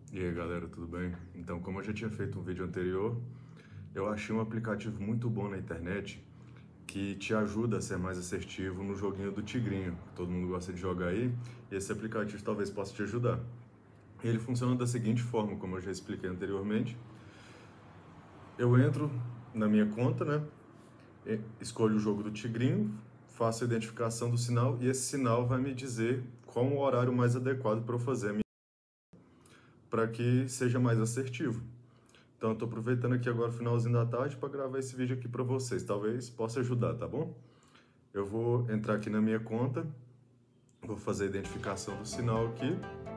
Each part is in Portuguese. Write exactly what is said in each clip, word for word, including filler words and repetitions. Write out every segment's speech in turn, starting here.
E aí galera, tudo bem? Então, como eu já tinha feito um vídeo anterior, eu achei um aplicativo muito bom na internet que te ajuda a ser mais assertivo no joguinho do Tigrinho, que todo mundo gosta de jogar aí, e esse aplicativo talvez possa te ajudar. Ele funciona da seguinte forma, como eu já expliquei anteriormente. Eu entro na minha conta, né? Escolho o jogo do Tigrinho, faço a identificação do sinal e esse sinal vai me dizer qual o horário mais adequado para eu fazer a minha para que seja mais assertivo. Então eu estou aproveitando aqui agora o finalzinho da tarde para gravar esse vídeo aqui para vocês. Talvez possa ajudar, tá bom? Eu vou entrar aqui na minha conta, vou fazer a identificação do sinal aqui.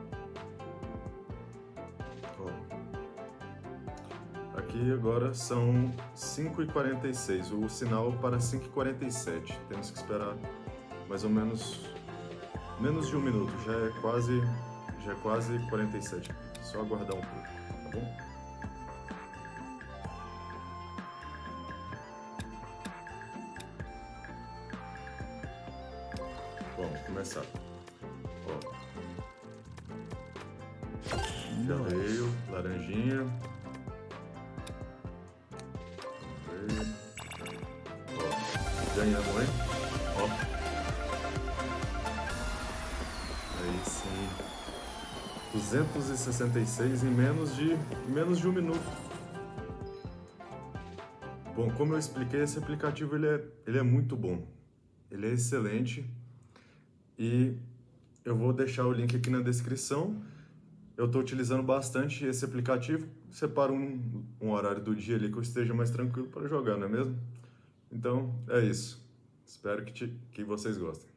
Ó. Aqui agora são cinco e quarenta e seis, o sinal para cinco e quarenta e sete. Temos que esperar mais ou menos menos de um minuto, já é quase, já é quase quarenta e sete. Só aguardar um pouco, tá bom? Bom, vamos começar. Ó. Já veio, laranjinha. Veio. Ó, ganhamos, hein? Ó. Aí sim. duzentos e sessenta e seis em menos de, menos de um minuto. Bom, como eu expliquei, esse aplicativo ele é, ele é muito bom. Ele é excelente. E eu vou deixar o link aqui na descrição. Eu estou utilizando bastante esse aplicativo. Separo um, um horário do dia ali que eu esteja mais tranquilo para jogar, não é mesmo? Então, é isso. Espero que, te, que vocês gostem.